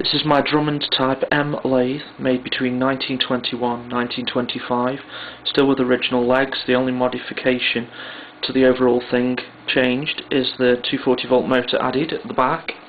This is my Drummond Type M lathe, made between 1921 and 1925, still with original legs. The only modification to the overall thing changed is the 240 volt motor added at the back.